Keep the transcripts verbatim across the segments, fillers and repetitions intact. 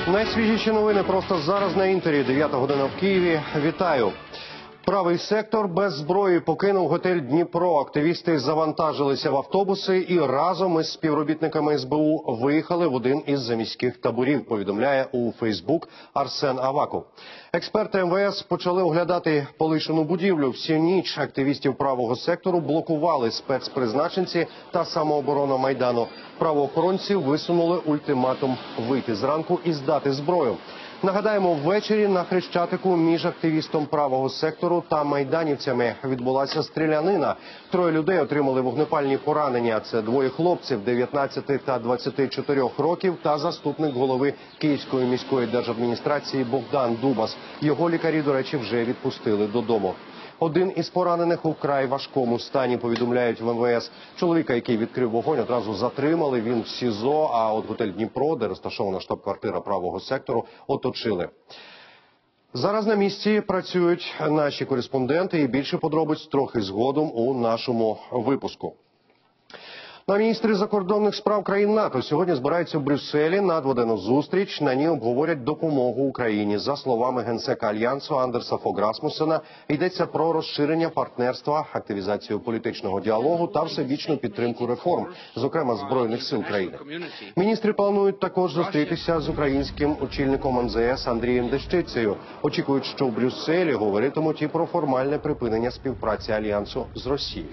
Найсвіжіші новини просто зараз на Інтері. дев'ята година в Києві. Вітаю. Правий сектор без зброї покинув готель «Дніпро». Активісти завантажилися в автобуси і разом із співробітниками ес бе у виїхали в один із заміських таборів, повідомляє у Фейсбук Арсен Аваков. Експерти ем ве ес почали оглядати полишену будівлю. Всю ніч активістів правого сектору блокували спецпризначенці та самооборона Майдану. Правоохоронці висунули ультиматум вийти зранку і здати зброю. Нагадаємо, ввечері на Хрещатику між активістом правого сектору та майданівцями відбулася стрілянина. Троє людей отримали вогнепальні поранення. Це двоє хлопців дев'ятнадцяти та двадцяти чотирьох років та заступник голови Київської міської держадміністрації Богдан Дубас. Його лікарі, до речі, вже відпустили додому. Один із поранених у вкрай важкому стані, повідомляють в ем ве ес. Чоловіка, який відкрив вогонь, одразу затримали. Він в СІЗО, а от готель «Дніпро», де розташована штаб-квартира правого сектору, оточили. Зараз на місці працюють наші кореспонденти і більше подробиць трохи згодом у нашому випуску. На міністри закордонних справ країн НАТО сьогодні збираються в Брюсселі на дводенну зустріч. На ній обговорять допомогу Україні. За словами генсека Альянсу Андерса Фог Расмуссена, йдеться про розширення партнерства, активізацію політичного діалогу та всебічну підтримку реформ, зокрема Збройних сил країни. Міністри планують також зустрітися з українським очільником ем зе ес Андрієм Дещицею. Очікують, що в Брюсселі говоритимуть і про формальне припинення співпраці Альянсу з Росією.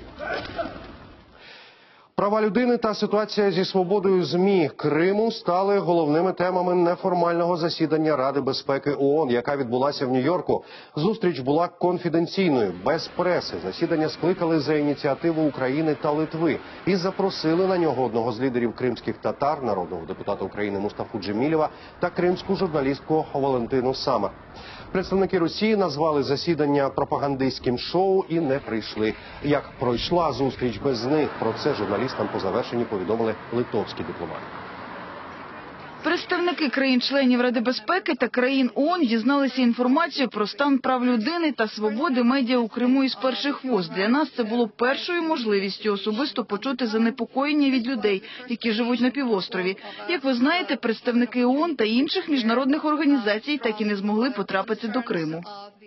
Права людини та ситуація зі свободою ЗМІ Криму стали головними темами неформального засідання Ради безпеки ООН, яка відбулася в Нью-Йорку. Зустріч була конфіденційною, без преси. Засідання скликали за ініціативу України та Литви і запросили на нього одного з лідерів кримських татар, народного депутата України Мустафу Джемілєва та кримську журналістку Валентину Самар. Представники Росії назвали засідання пропагандистським шоу і не прийшли. Як пройшла зустріч без них, про це журналістам по завершенні повідомили литовські дипломати. Представники країн-членів Ради безпеки та країн ООН дізналися інформацію про стан прав людини та свободи медіа у Криму із перших вуст. Для нас це було першою можливістю особисто почути занепокоєння від людей, які живуть на півострові. Як ви знаєте, представники ООН та інших міжнародних організацій так і не змогли потрапити до Криму.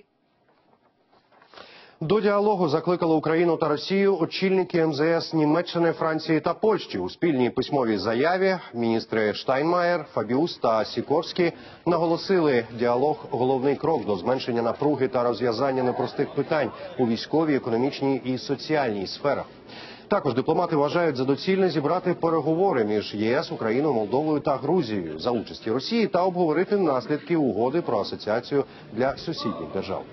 До діалогу закликали Україну та Росію очільники ем зе ес Німеччини, Франції та Польщі. У спільній письмовій заяві міністри Штайнмаєр, Фабіус та Сікорський наголосили, діалог – головний крок до зменшення напруги та розв'язання непростих питань у військовій, економічній і соціальній сферах. Також дипломати вважають за доцільне зібрати переговори між є ес, Україною, Молдовою та Грузією за участі Росії та обговорити наслідки угоди про асоціацію для сусідніх держав.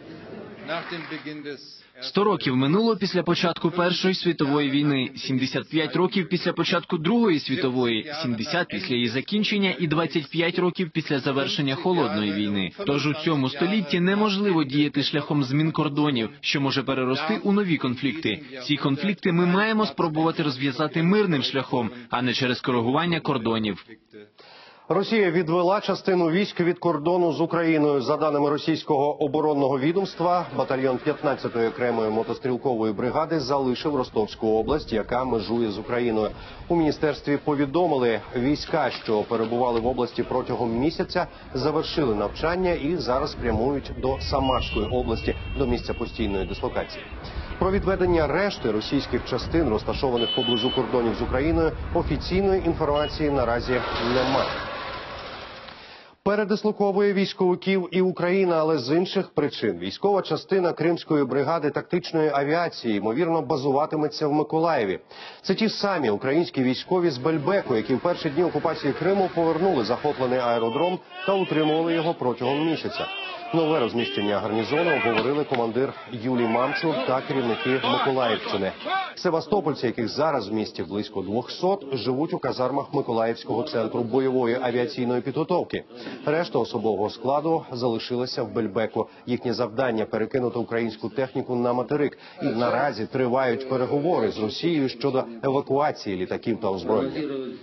Сто років минуло після початку Першої світової війни, сімдесят п'ять років після початку Другої світової, сімдесят після її закінчення і двадцять п'ять років після завершення Холодної війни. Тож у цьому столітті неможливо діяти шляхом змін кордонів, що може перерости у нові конфлікти. Ці конфлікти ми маємо спробувати розв'язати мирним шляхом, а не через коригування кордонів. Росія відвела частину військ від кордону з Україною. За даними російського оборонного відомства, батальйон п'ятнадцятої окремої мотострілкової бригади залишив Ростовську область, яка межує з Україною. У міністерстві повідомили, війська, що перебували в області протягом місяця, завершили навчання і зараз прямують до Самарської області, до місця постійної дислокації. Про відведення решти російських частин, розташованих поблизу кордонів з Україною, офіційної інформації наразі немає. Передислоковує військовиків і Україна, але з інших причин. Військова частина Кримської бригади тактичної авіації, ймовірно, базуватиметься в Миколаєві. Це ті самі українські військові з Бельбеку, які в перші дні окупації Криму повернули захоплений аеродром та утримували його протягом місяця. Нове розміщення гарнізону обговорили командир Юлій Мамчур та керівники Миколаївщини. Севастопольці, яких зараз в місті близько двохсот, живуть у казармах Миколаївського центру бойової авіаційної підготовки. Решта особового складу залишилася в Бельбеку. Їхнє завдання – перекинути українську техніку на материк. І наразі тривають переговори з Росією щодо евакуації літаків та озброєння.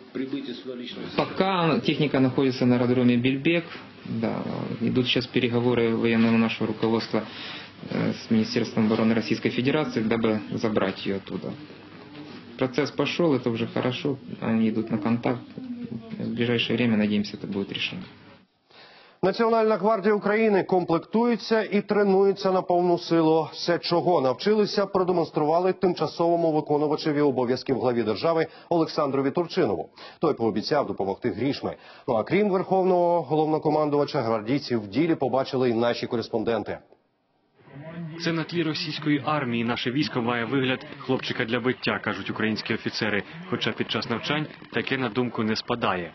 Пока техника находится на аэродроме Бельбек, да, идут сейчас переговоры военного нашего руководства с Министерством обороны Российской Федерации, дабы забрать ее оттуда. Процесс пошел, это уже хорошо, они идут на контакт. В ближайшее время, надеемся, это будет решено. Національна гвардія України комплектується і тренується на повну силу. Все, чого навчилися, продемонстрували тимчасовому виконувачеві обов'язків главі держави Олександрові Турчинову. Той пообіцяв допомогти грішми. Ну а крім верховного головнокомандувача, гвардійців в ділі побачили і наші кореспонденти. Це на тлі російської армії наше військо має вигляд хлопчика для биття, кажуть українські офіцери. Хоча під час навчань таке на думку не спадає.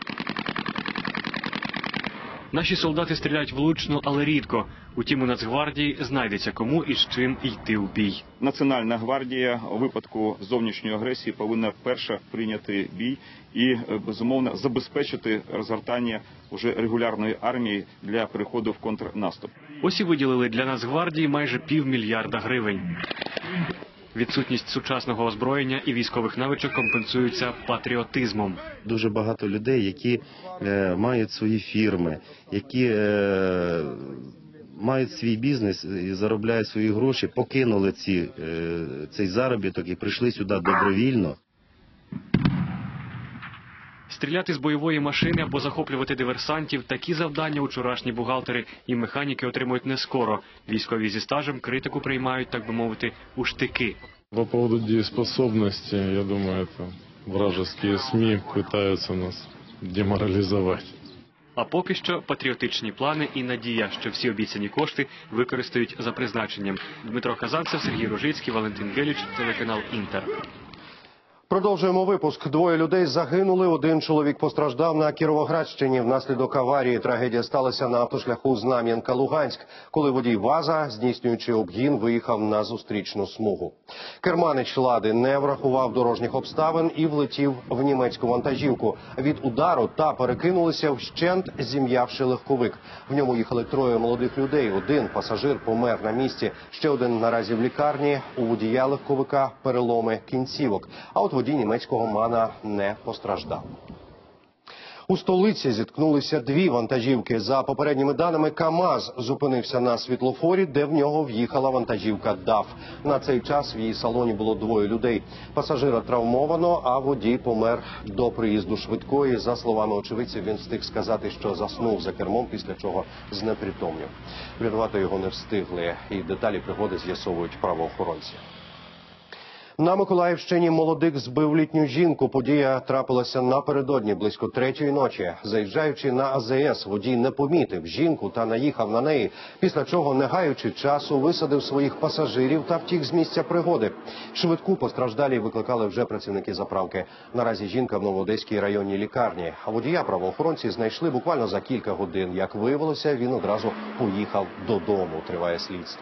Наші солдати стріляють влучно, але рідко. Утім, у Нацгвардії знайдеться кому і з чим йти у бій. Національна гвардія у випадку зовнішньої агресії повинна перша прийняти бій і, безумовно, забезпечити розгортання уже регулярної армії для переходу в контрнаступ. Ось і виділили для Нацгвардії майже півмільярда гривень. Відсутність сучасного озброєння і військових навичок компенсуються патріотизмом. Дуже багато людей, які е, мають свої фірми, які е, мають свій бізнес і заробляють свої гроші, покинули ці, е, цей заробіток і прийшли сюди добровільно. Стріляти з бойової машини або захоплювати диверсантів – такі завдання вчорашні бухгалтери і механіки отримують не скоро. Військові зі стажем критику приймають, так би мовити, у штики. По поводу дееспособности, я думаю, это вражеские СМИ пытаются нас деморализовать. А поки що патріотичні плани і надія, що всі обіцяні кошти використають за призначенням. Дмитро Казанцев, Сергій Ружицький, Валентин Геліч, телеканал «Інтер». Продовжуємо випуск. Двоє людей загинули, один чоловік постраждав на Кіровоградщині. Внаслідок аварії трагедія сталася на автошляху Знам'янка-Луганськ, коли водій ВАЗа, здійснюючи обгін, виїхав на зустрічну смугу. Керманич «Лади» не врахував дорожніх обставин і влетів в німецьку вантажівку. Від удару та перекинулися вщент, зім'явши легковик. В ньому їхали троє молодих людей. Один пасажир помер на місці, ще один наразі в лікарні. У водія легковика переломи кінцівок. А от водій німецького МАНа не постраждав. У столиці зіткнулися дві вантажівки. За попередніми даними, КАМАЗ зупинився на світлофорі, де в нього в'їхала вантажівка ДАФ. На цей час в її салоні було двоє людей. Пасажира травмовано, а водій помер до приїзду швидкої. За словами очевидців, він встиг сказати, що заснув за кермом, після чого знепритомнів. Врятувати його не встигли, і деталі пригоди з'ясовують правоохоронці. На Миколаївщині молодик збив літню жінку. Подія трапилася напередодні близько третьої ночі. Заїжджаючи на А Зе Ес, водій не помітив жінку та наїхав на неї, після чого, не гаючи часу, висадив своїх пасажирів та втік з місця пригоди. Швидку постраждалі викликали вже працівники заправки. Наразі жінка в Новоодеській районній лікарні. А водія правоохоронці знайшли буквально за кілька годин. Як виявилося, він одразу поїхав додому. Триває слідство.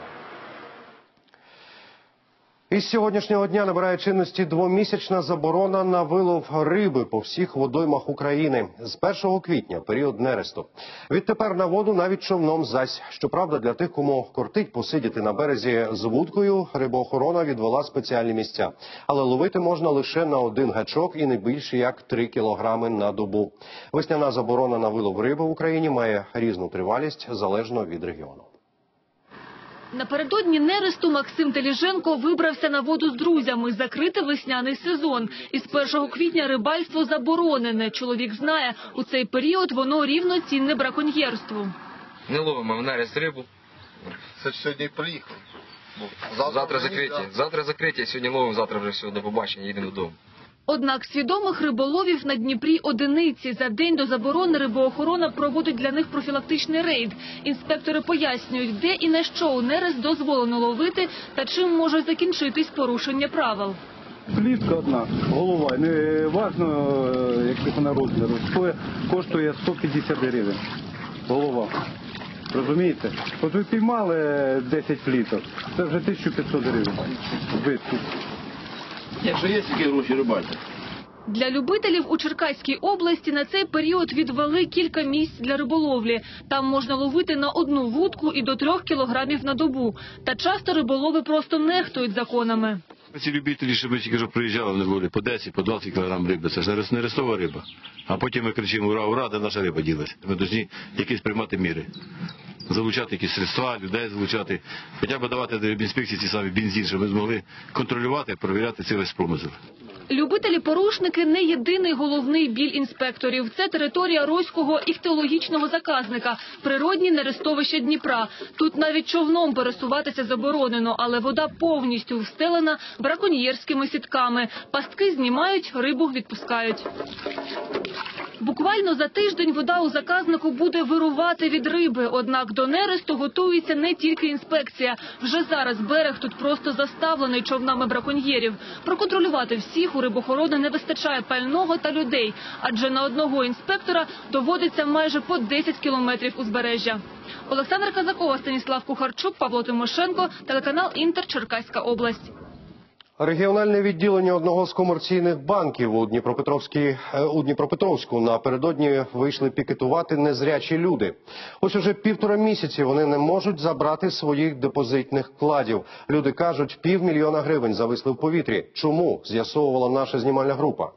Із сьогоднішнього дня набирає чинності двомісячна заборона на вилов риби по всіх водоймах України. З першого квітня – період нересту. Відтепер на воду навіть човном зась. Щоправда, для тих, кому кортить посидіти на березі з вудкою, рибоохорона відвела спеціальні місця. Але ловити можна лише на один гачок і не більше як три кілограми на добу. Весняна заборона на вилов риби в Україні має різну тривалість, залежно від регіону. Напередодні нересту Максим Теліженко вибрався на воду з друзями закрити весняний сезон. Із першого квітня рибальство заборонене. Чоловік знає, у цей період воно рівноцінне браконьєрству. Не ловимо в нерест рибу. Це ж сьогодні приїхав. Завтра, завтра закриття. Завтра закриття, сьогодні ловимо, завтра вже все, до побачення, їдемо додому. Однак свідомих риболовів на Дніпрі одиниці. За день до заборони рибоохорона проводить для них профілактичний рейд. Інспектори пояснюють, де і на що у нерест дозволено ловити та чим може закінчитись порушення правил. Плітка одна, голова, не важно, як вона розміру, коштує сто п'ятдесят гривень. Голова. Розумієте? От ви піймали десять пліток, це вже тисяча п'ятсот гривень. Збитку. Якщо є такі гроші, рибальте. Для любителів у Черкаській області на цей період відвели кілька місць для риболовлі. Там можна ловити на одну вудку і до трьох кілограмів на добу. Та часто риболови просто нехтують законами. Ці любителі, щоб ми тільки приїжджали, вони були по десять, по двадцять кілограм риби. Це ж не рестова риба. А потім ми кричимо «Ура, ура!», де наша риба ділась. Ми повинні якісь приймати міри. Залучати якісь средства, людей залучати. Хоча б давати до інспекції ці самі бензин, щоб ми змогли контролювати, перевіряти цей весь промисел. Любителі-порушники – не єдиний головний біль інспекторів. Це територія Роського іхтіологічного заказника – природні нерестовища Дніпра. Тут навіть човном пересуватися заборонено, але вода повністю встелена браконьєрськими сітками. Пастки знімають, рибу відпускають. Буквально за тиждень вода у заказнику буде вирувати від риби. Однак до нересту готується не тільки інспекція. Вже зараз берег тут просто заставлений човнами браконьєрів. Проконтролювати всіх у рибохорони не вистачає пального та людей. Адже на одного інспектора доводиться майже по десять кілометрів узбережжя. Олександра Казакова, Станіслав Кухарчук, Павло Тимошенко, телеканал Інтер, Черкаська область. Регіональне відділення одного з комерційних банків у Дніпропетровській у Дніпропетровську напередодні вийшли пікетувати незрячі люди. Ось уже півтора місяці вони не можуть забрати своїх депозитних вкладів. Люди кажуть, півмільйона гривень зависли в повітрі. Чому? З'ясовувала наша знімальна група.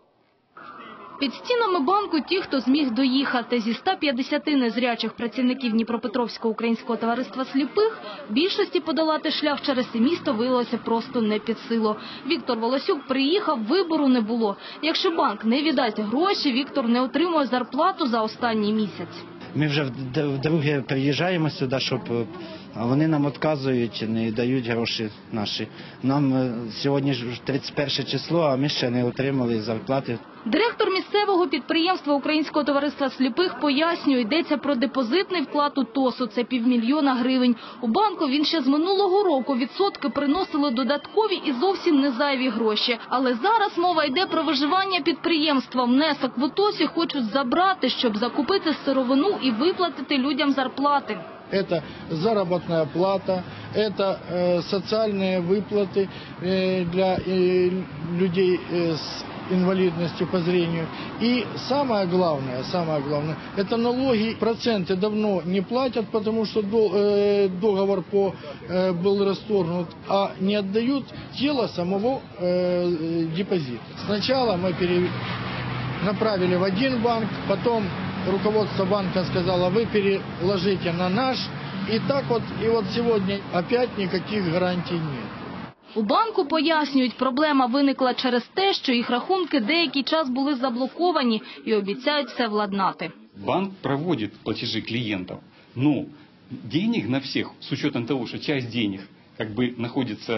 Під стінами банку ті, хто зміг доїхати. Зі ста п'ятдесяти незрячих працівників Дніпропетровського українського товариства сліпих, більшості подолати шлях через це місто виявилося просто не під силу. Віктор Волосюк приїхав, вибору не було. Якщо банк не віддасть гроші, Віктор не отримує зарплату за останній місяць. Ми вже вдруге приїжджаємо сюди, щоб вони нам відказують, не дають гроші наші. Нам сьогодні ж тридцять перше число, а ми ще не отримали зарплати. Директор місцевого підприємства Українського товариства сліпих пояснює, йдеться про депозитний вклад у ТОСу, це півмільйона гривень. У банку він ще з минулого року відсотки приносили додаткові і зовсім не зайві гроші. Але зараз мова йде про виживання підприємства. Внесок в УТОСі хочуть забрати, щоб закупити сировину і виплатити людям зарплати. Это заработная плата, это э, социальные выплаты э, для э, людей э, с инвалидностью по зрению. И самое главное, самое главное, это налоги. Проценты давно не платят, потому что до, э, договор по, э, был расторгнут, а не отдают тело самого э, депозита. Сначала мы пере... направили в один банк, потом руководство банка сказало, вы переложите на наш. И так вот, и вот сегодня опять никаких гарантий нет. У банку пояснюють, проблема виникла через те, що їх рахунки деякий час були заблоковані і обіцяють все владнати. Банк проводит платежи клиентов, но денег на всех, с учетом того, что часть денег как бы находится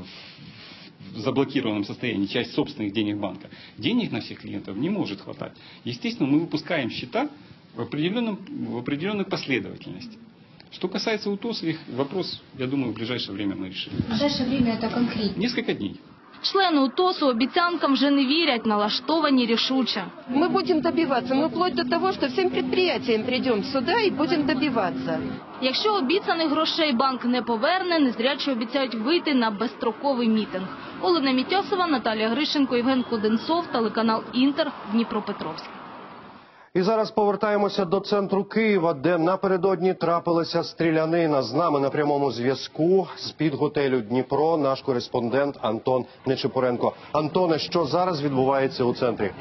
в заблокированном состоянии, часть собственных денег банка, денег на всех клиентов не может хватать. Естественно, мы выпускаем счета в, определенном, в определенной последовательности. Что касается УТОС, их вопрос, я думаю, в ближайшее время мы решим. В ближайшее время это конкретно? Несколько дней. Члени УТОСу обіцянкам вже не вірять, налаштовані рішуче. Мы будем добиваться, мы вплоть до того, что всем предприятиям придем сюда и будем добиваться. Якщо обіцяних грошей банк не поверне, незрячі обіцяють вийти на безстроковий мітинг. Олена Мітьосова, Наталія Грищенко, Євген Куденцов, телеканал Інтер, Дніпропетровськ. І зараз повертаємося до центру Києва, де напередодні трапилася стрілянина. З нами на прямому зв'язку з-під готелю «Дніпро» наш кореспондент Антон Нечипоренко. Антоне, що зараз відбувається у центрі?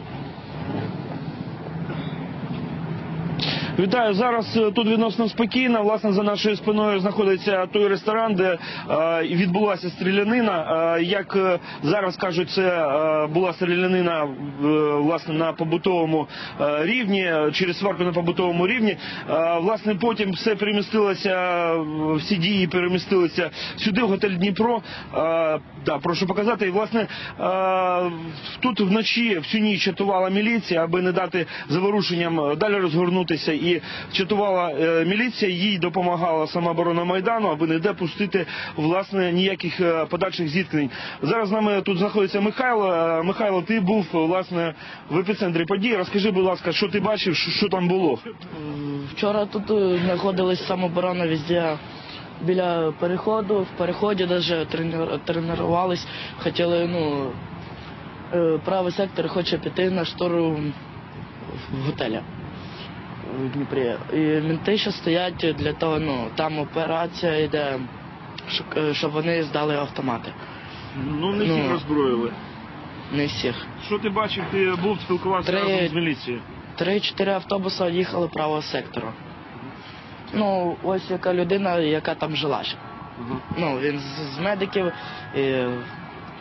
Вітаю. Зараз тут відносно спокійно. Власне, за нашою спиною знаходиться той ресторан, де е, відбулася стрілянина. Е, як е, зараз кажуть, це е, була стрілянина е, власне на побутовому е, рівні, через сварку на побутовому рівні. Е, власне, потім все перемістилося, всі дії перемістилися сюди, в готель «Дніпро». Е, да, прошу показати. І, власне, е, тут вночі всю ніч чатувала міліція, аби не дати заворушенням далі розгорнутися. І чатувала е, міліція, їй допомагала самооборона Майдану, аби не допустити, власне, ніяких е, подальших зіткнень. Зараз з нами тут знаходиться Михайло. Е, Михайло, ти був, власне, в епіцентрі події. Розкажи, будь ласка, що ти бачив, що, що там було? Вчора тут знаходилась самооборона везде. Біля переходу, в переході навіть тренувались, хотіли, ну, е, правий сектор хоче піти на штурм в готеля в Дніпрі. І менти ще стоять для того, ну, там операція йде, щоб вони здали автомати. Ну, не всіх ну, роззброїли. Не всіх. Що ти бачив, ти був, спілкувався Три... разом з міліцією? Три-чотири автобуси їхали правого сектору. Ну, ось яка людина, яка там жила ще. Uh-huh. Ну, він з, з медиків, і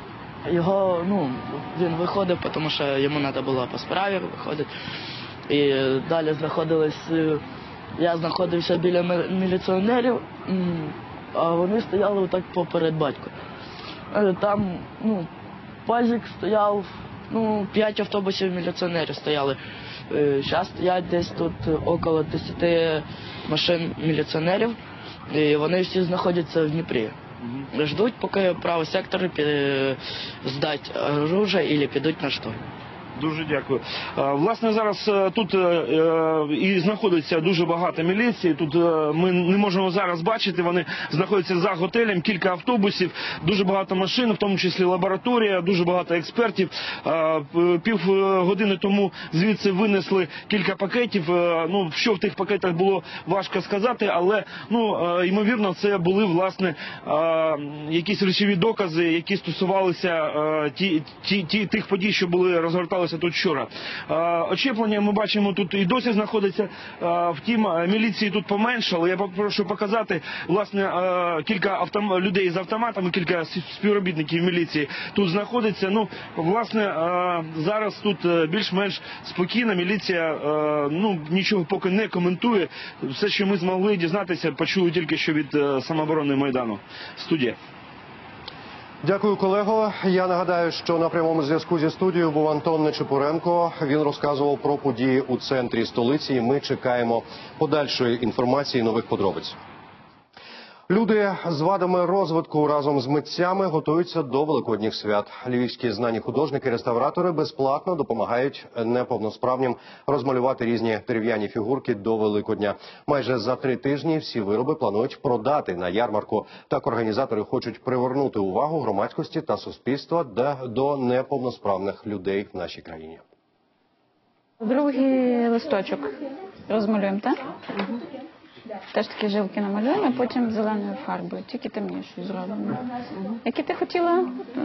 Його, ну, він виходив, тому що йому треба було по справі виходити. І далі знаходились, я знаходився біля міліціонерів, а вони стояли отак поперед батька. Там, ну, пазик стояв, ну, п'ять автобусів міліціонерів стояли. Зараз стоять десь тут около десяти машин міліціонерів, і вони всі знаходяться в Дніпрі. Ждуть, поки правий сектор здать оружие або підуть на штурм. Дуже дякую. Власне, зараз тут і знаходиться дуже багато міліції. Тут ми не можемо зараз бачити, вони знаходяться за готелем, кілька автобусів, дуже багато машин, в тому числі лабораторія, дуже багато експертів. Пів години тому звідси винесли кілька пакетів. Ну, що в тих пакетах було, важко сказати, але, ну, ймовірно, це були, власне, якісь речові докази, які стосувалися ті, ті, ті, тих подій, що були розгорталися тут вчора. Очеплення ми бачимо тут і досі знаходиться, втім міліції тут поменшало. Я прошу показати, власне, кілька автом... людей з автоматами, кілька співробітників міліції тут знаходиться. Ну, власне, зараз тут більш-менш спокійно, міліція, ну, нічого поки не коментує. Все, що ми змогли дізнатися, почули тільки що від самооборони Майдану. Студія. Дякую, колего. Я нагадаю, що на прямому зв'язку зі студією був Антон Нечепуренко. Він розказував про події у центрі столиці, і ми чекаємо подальшої інформації і нових подробиць. Люди з вадами розвитку разом з митцями готуються до великодніх свят. Львівські знані художники-реставратори безплатно допомагають неповносправним розмалювати різні дерев'яні фігурки до Великодня. Майже за три тижні всі вироби планують продати на ярмарку. Так організатори хочуть привернути увагу громадськості та суспільства до неповносправних людей в нашій країні. Другий листочок розмалюємо, так? Теж такі жилки намалюємо, а потім зеленою фарбою, тільки темнішою зробимо. Які ти хотіла?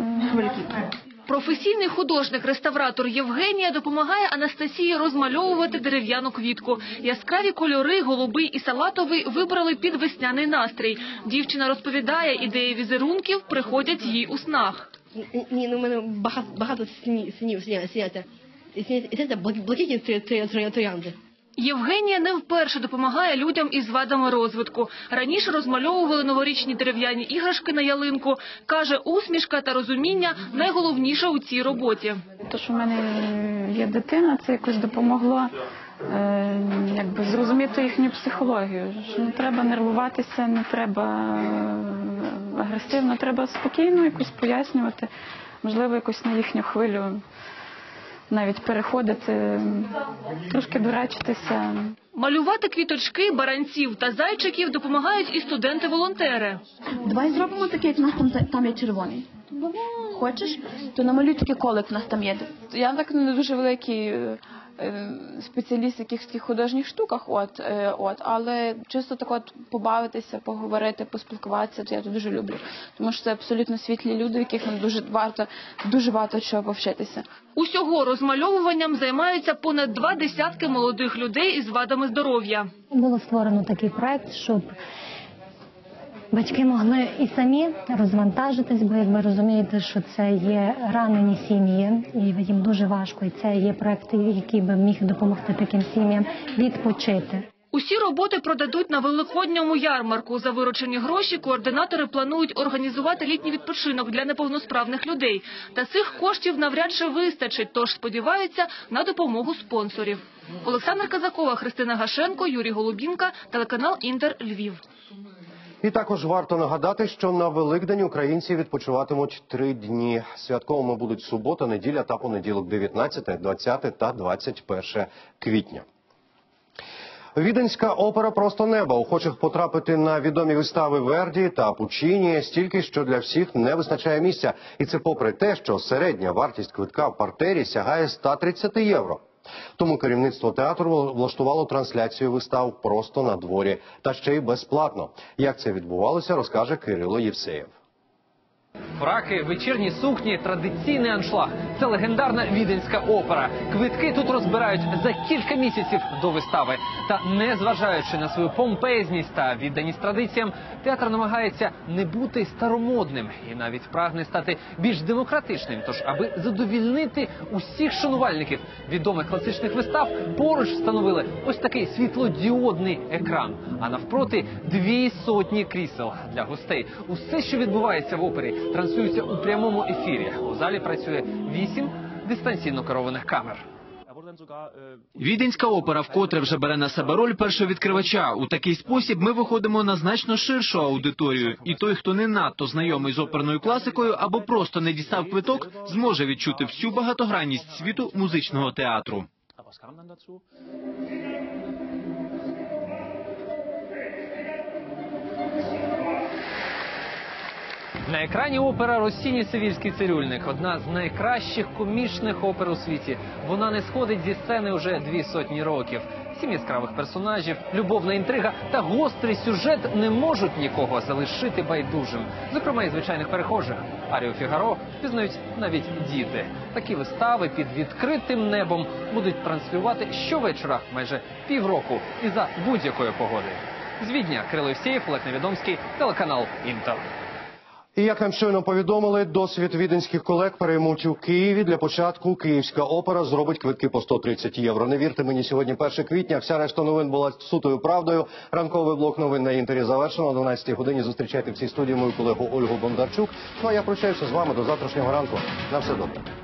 Професійний художник-реставратор Євгенія допомагає Анастасії розмальовувати дерев'яну квітку. Яскраві кольори, голубий і салатовий, вибрали під весняний настрій. Дівчина розповідає, ідеї візерунків приходять їй у снах. Ні, ну в мене багато, багато снів сняться. Сняться блакитні троянди. Євгенія не вперше допомагає людям із вадами розвитку. Раніше розмальовували новорічні дерев'яні іграшки на ялинку. Каже, усмішка та розуміння – найголовніше у цій роботі. Те, що в мене є дитина, це якось допомогло е, якби, зрозуміти їхню психологію. Що не треба нервуватися, не треба агресивно, треба спокійно якось пояснювати, можливо, якось на їхню хвилю навіть переходити, трошки дурачитися. Малювати квіточки, баранців та зайчиків допомагають і студенти-волонтери. Давай зробимо таке, як у нас там, там є червоний. Хочеш? То намалюй таке колик, у нас там є. Я так не дуже великий спеціаліст в якихось художніх штуках, от, от, але чисто так от побавитися, поговорити, поспілкуватися, то я дуже люблю. Тому що це абсолютно світлі люди, яких нам дуже варто, дуже багато чого повчитися. Усього розмальовуванням займаються понад два десятки молодих людей із вадами здоров'я. Було створено такий проект, щоб батьки могли і самі розвантажитись, бо, як ви розумієте, що це є ранені сім'ї, і їм дуже важко, і це є проект, який би міг допомогти таким сім'ям відпочити. Усі роботи продадуть на великодньому ярмарку. За виручені гроші координатори планують організувати літній відпочинок для неповносправних людей. Та цих коштів навряд чи вистачить, тож сподіваються на допомогу спонсорів. Олександр Казакова, Христина Гашенко, Юрій Голубінка, телеканал Інтер, Львів. І також варто нагадати, що на Великдень українці відпочиватимуть три дні. Святковими будуть субота, неділя та понеділок, дев'ятнадцяте, двадцяте та двадцять перше квітня. Віденська опера «Просто небо». Охочих потрапити на відомі вистави Верді та Пуччіні стільки, що для всіх не вистачає місця. І це попри те, що середня вартість квитка в партері сягає ста тридцяти євро. Тому керівництво театру влаштувало трансляцію вистав просто на дворі. Та ще й безплатно. Як це відбувалося, розкаже Кирило Євсеєв. фраки, вечірні сукні, традиційний аншлаг. Це легендарна Віденська опера. Квитки тут розбирають за кілька місяців до вистави. Та незважаючи на свою помпезність та відданість традиціям, театр намагається не бути старомодним і навіть прагне стати більш демократичним. Тож, аби задовільнити усіх шанувальників відомих класичних вистав, поруч встановили ось такий світлодіодний екран. А навпроти дві сотні крісел для гостей. Усе, що відбувається в опері, транслюється у прямому ефірі. У залі працює вісім дистанційно керованих камер. Віденська опера вкотре вже бере на себе роль першовідкривача. У такий спосіб ми виходимо на значно ширшу аудиторію. І той, хто не надто знайомий з оперною класикою або просто не дістав квиток, зможе відчути всю багатогранність світу музичного театру. На екрані опера «Россіні. Севільський цирюльник» – одна з найкращих комічних опер у світі. Вона не сходить зі сцени уже дві сотні років. Сім яскравих персонажів, любовна інтрига та гострий сюжет не можуть нікого залишити байдужим. Зокрема, і звичайних перехожих. Арію Фігаро пізнають навіть діти. Такі вистави під відкритим небом будуть транслювати щовечора майже півроку і за будь-якої погоди. З Відня Кирило Євсеєв, Олег Невідомський, телеканал «Інтер». І як нам щойно повідомили, досвід віденських колег переймуть у Києві. Для початку Київська опера зробить квитки по сто тридцять євро. Не вірте мені, сьогодні перше квітня. Вся решта новин була сутою правдою. Ранковий блок новин на Інтері завершено. О дванадцятій годині зустрічайте в цій студії мою колегу Ольгу Бондарчук. Ну а я прощаюся з вами до завтрашнього ранку. На все добре.